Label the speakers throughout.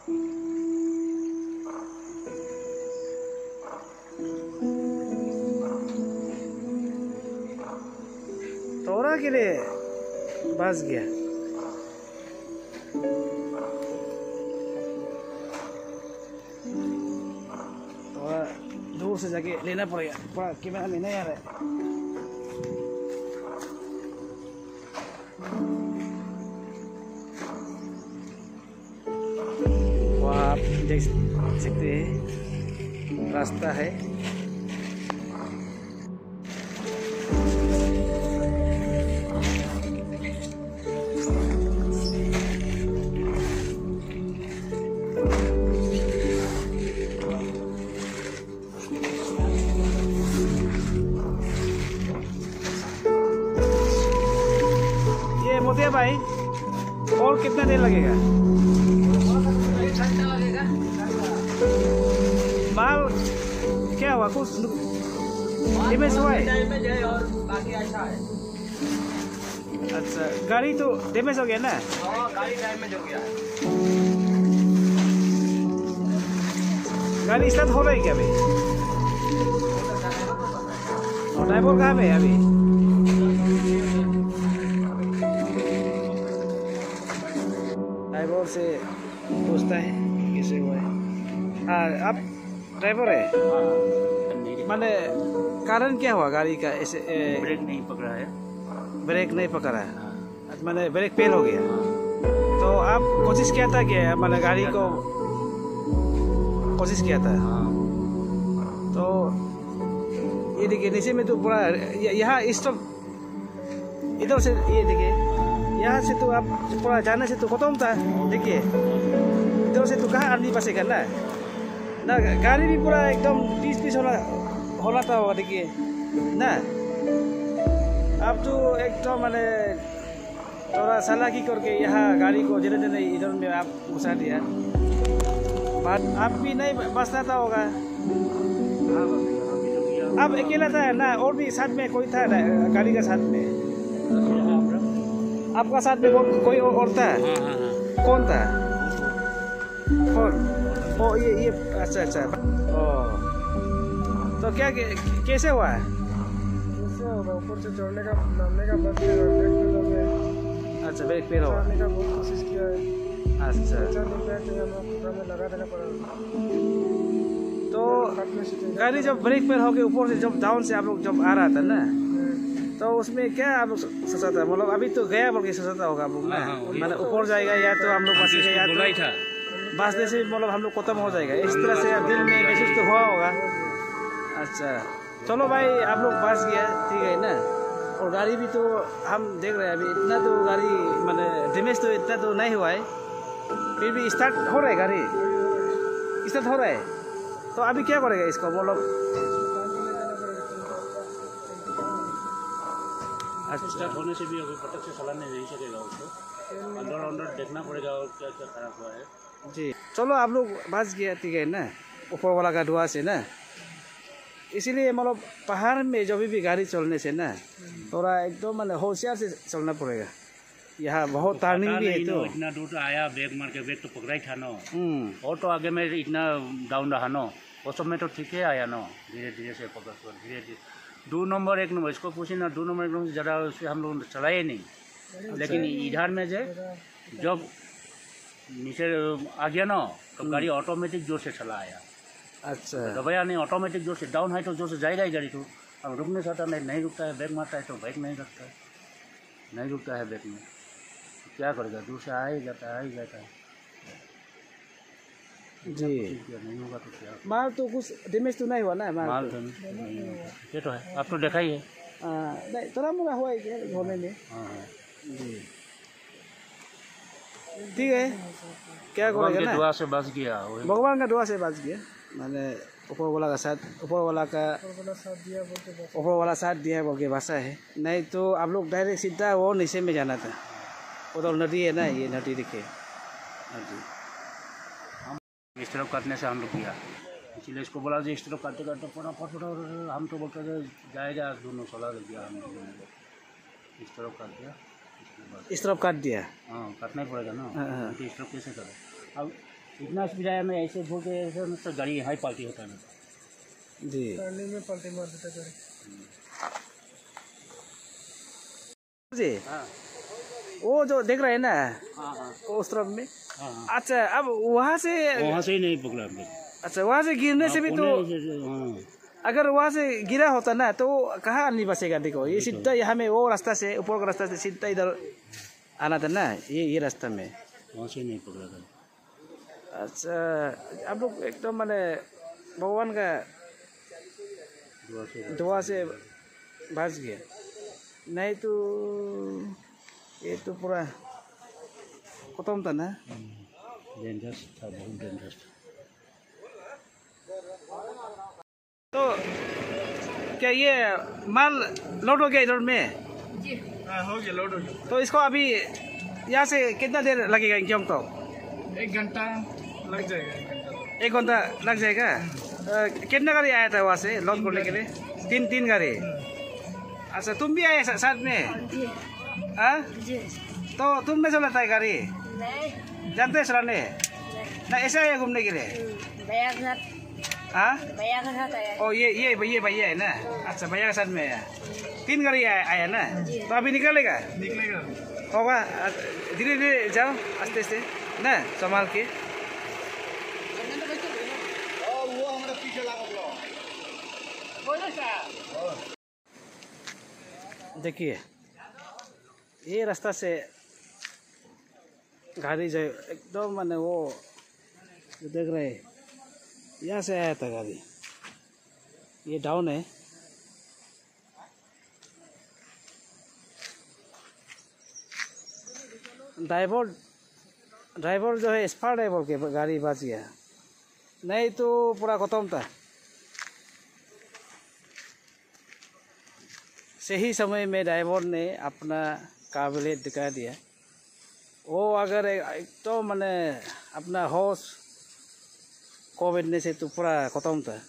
Speaker 1: थोड़ा के लिए बस गया। थोड़ा दूर से जाके लेना पड़ेगा, पूरा कैमरा में नहीं आ रहा है। आप देख सकते हैं रास्ता है। ये मोतिया भाई, और कितना देर लगेगा? माल क्या हुआ, कुछ डैमेज हुआ है?
Speaker 2: और बाकी अच्छा है।
Speaker 1: अच्छा, गाड़ी तो डैमेज हो गया ना?
Speaker 2: हाँ, गाड़ी डैमेज हो गया है।
Speaker 1: गाड़ी स्टार्ट हो रहा है क्या अभी? और ड्राइवर कहाँ पे है अभी? ड्राइवर से पूछता है कैसे हुआ है। हाँ, आप ड्राइवर है? माने कारण क्या हुआ गाड़ी का? ऐसे
Speaker 2: ब्रेक नहीं पकड़ा है।
Speaker 1: ब्रेक नहीं पकड़ा है, मैंने ब्रेक फेल हो गया। तो आप कोशिश किया था कि मैंने गाड़ी को कोशिश किया था? तो ये देखिए नीचे में तो पूरा यहाँ स्टॉप, इधर से ये देखिए, यहाँ से तो आप पूरा जाने से तो खत्म था। देखिए इधर से तो कहाँ आदमी बसेगा ना, गाड़ी भी पूरा एकदम पीस होना था होगा। देखिए ना, अब तो एकदम मैंने थोड़ा चालाकी करके यहाँ गाड़ी को धीरे धीरे इधर में आप घुसा दिया। आप भी नहीं बचना था होगा। आप अकेला था ना, और भी साथ में कोई था गाड़ी का साथ में? आपका साथ में कोई और था? कौन था? कौन? ओ ये अच्छा अच्छा। ओ तो क्या कैसे हुआ है?
Speaker 3: ऊपर से चढ़ने का नामने का बस ब्रेक फेल हो गया।
Speaker 1: अच्छा, ब्रेक फेल हो
Speaker 3: चढ़ने का बहुत कोशिश किया है।
Speaker 1: अच्छा,
Speaker 3: में लगा देना पड़ा।
Speaker 1: तो गाड़ी जब ब्रेक फेल हो गया, ऊपर से जब डाउन से आप लोग जब आ रहा था ना, तो उसमें क्या आप लोग सोचा था? मतलब अभी तो गया बोल के सोचा था होगा आप लोग ना, मतलब ऊपर जाएगा या तो हम लोग बचेगा या तो बचने से मतलब हम लोग खत्म हो जाएगा, इस तरह से दिल में महसूस तो हुआ होगा। अच्छा चलो भाई, आप लोग बच गया, ठीक है ना। और गाड़ी भी तो हम देख रहे हैं अभी इतना तो गाड़ी मैंने डैमेज तो इतना तो नहीं हुआ है, फिर भी स्टार्ट हो रहा है, गाड़ी स्टार्ट हो रहा है। तो अभी क्या करेगा इसको? मतलब
Speaker 2: स्टार्ट होने से भी अभी पटक से चलाने नहीं सकेगा उसको, अंदर अंदर देखना पड़ेगा और क्या क्या खराब हुआ है।
Speaker 1: जी चलो, आप लोग बच गया, ठीक है ना, ऊपर वाला का धुआं से ना। इसीलिए मतलब पहाड़ में जब भी गाड़ी चलने से ना थोड़ा एकदम मतलब होशियार से चलना पड़ेगा। यहाँ बहुत टर्निंग भी है। तो
Speaker 2: इतना दूर तो आया, ब्रेक मार के, ब्रेक तो पकड़ा ही था ना। और तो आगे में इतना डाउन रहा ना, वो सब में तो ठीक है आया ना, धीरे धीरे से पकड़ कर धीरे धीरे। 2 नंबर 1 नंबर इसको पूछे ना, 2 नंबर 1 नंबर से ज़्यादा उससे हम लोग चलाए नहीं। लेकिन इधर में जब नीचे आ गया ना, तो गाड़ी ऑटोमेटिक जोर से चला आया।
Speaker 1: अच्छा,
Speaker 2: दबाया नहीं, ऑटोमेटिक जोर से डाउन है तो जोर से जाएगा ही गाड़ी। तो अब रुक नहीं सकता, नहीं रुकता है, ब्रेक मारता है तो ब्रेक नहीं लगता है, नहीं रुकता है ब्रेक में, तो क्या करेगा, दूर से आ ही जाता है
Speaker 1: जी।
Speaker 2: नहीं होगा तो क्या।
Speaker 1: माल तो कुछ डैमेज तो नहीं हुआ ना?
Speaker 2: माल तो ये तो है, आप तो देखा ही है।
Speaker 1: नहीं, थोड़ा मोड़ा हुआ है क्या होने में?
Speaker 2: हाँ
Speaker 1: जी ठीक है, क्या करेगा ना,
Speaker 2: दुआ से बच गया,
Speaker 1: भगवान का दुआ से बच गया। मैंने ऊपर वाला का साथ बोल के बसा है। नहीं तो आप लोग डायरेक्ट सीधा वो नीचे में जाना था। उधर नदी है ना, ये नदी देखिए, नदी।
Speaker 2: इस तरफ काटने से हम लोग किया, इसलिए इसको बोला इस तरफ काटते काटते फटाफट हम तो बोलते थे जाएगा, दोनों सलाह दे दिया हम लोगों ने, इस तरफ काट दिया,
Speaker 1: इस तरफ काट दिया।
Speaker 2: हाँ, काटना ही पड़ेगा ना, तो इस तरफ कैसे करें। अब इतना स्पीड आया, मैं ऐसे भूल के ऐसे तो गाड़ी यहाँ ही पलटी होता ना।
Speaker 1: जी
Speaker 3: टर्निंग में पलटी मार देता गाड़ी।
Speaker 1: जी
Speaker 2: हाँ
Speaker 1: वो जो देख रहे हैं ना
Speaker 2: हाँ हाँ
Speaker 1: उस तरफ में।
Speaker 2: हाँ,
Speaker 1: अच्छा अब वहाँ से
Speaker 2: ही नहीं पकड़ा हमने।
Speaker 1: अच्छा वहाँ से गिरने से भी तो अगर वहाँ से गिरा होता ना तो कहाँ नहीं बचेगा। देखो ये सीधा यहाँ में वो रास्ता से ऊपर का रास्ता से सीधा इधर आना था ना, ये रास्ता में।
Speaker 2: वहाँ से नहीं पकड़ा था।
Speaker 1: अच्छा आप लोग एकदम मैंने भगवान का दुआ से बच गया, नहीं तो ये तो पूरा खत्म था ना।
Speaker 2: डेंजरस था, बहुत डेंजरस था।
Speaker 1: तो क्या ये माल लोड हो गया इधर में?
Speaker 3: जी हाँ हो गया, लोड हो गया।
Speaker 1: तो इसको अभी यहाँ से कितना देर लगेगा इंक्योंग तो?
Speaker 3: 1 घंटा लग जाएगा।
Speaker 1: 1 घंटा लग जाएगा। कितना गाड़ी आया था वहाँ से लोड करने के लिए? तीन गाड़ी। अच्छा तुम भी आए साथ में?
Speaker 4: जी
Speaker 1: हाँ
Speaker 4: जी
Speaker 1: तो तुम नहीं चलाता है गाड़ी?
Speaker 4: नहीं
Speaker 1: जानते हैं चलाने ना? ऐसे आए घूमने के लिए?
Speaker 4: भैया के साथ,
Speaker 1: हाँ
Speaker 4: भैया के साथ आया।
Speaker 1: ओ ये भैया है ना? अच्छा भैया के साथ में आया। 3 गाड़ी आया ना? तो अभी निकलेगा होगा। धीरे धीरे जाओ, आस्ते आस्ते ना, संभाल के। देखिए ये रास्ता से गाड़ी जो एकदम मैंने वो जो देख रहे हैं यहाँ से आया था गाड़ी, ये डाउन है। ड्राइवर जो है एक्सपर्ट है बोल के गाड़ी बच गया, नहीं तो पूरा खत्म था। सही समय में ड्राइवर ने अपना काबिलियत दिखा दिया। वो अगर एक तो मैंने अपना होश खो बैठने से तो पूरा खत्म था।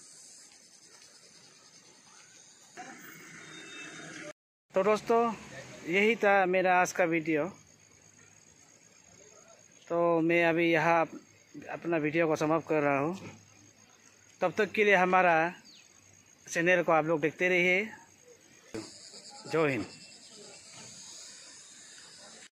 Speaker 1: तो दोस्तों यही था मेरा आज का वीडियो। तो मैं अभी यहाँ अपना वीडियो को समाप्त कर रहा हूँ। तब तक के लिए हमारा चैनल को आप लोग देखते रहिए। जय हिंद।